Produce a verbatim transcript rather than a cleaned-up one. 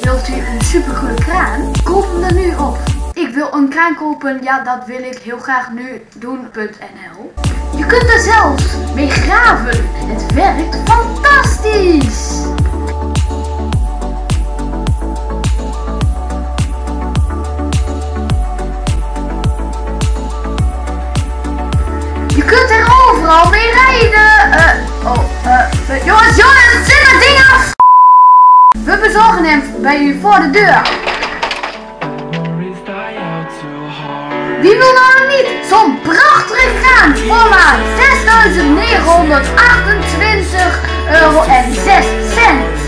Wilt u een supergoede kraan? Koop hem dan nu op. Ik wil een kraan kopen, ja dat wil ik heel graag nu doen punt n l. Je kunt er zelfs mee graven. Het werkt fantastisch. Je kunt er overal mee rijden. Uh, oh, uh, jongens, jongens, zet dat ding af! We bezorgen hem bij u voor de deur. Wie wil nou nog niet zo'n prachtige kraan voor maar zesduizend negenhonderdachtentwintig euro en zes cent?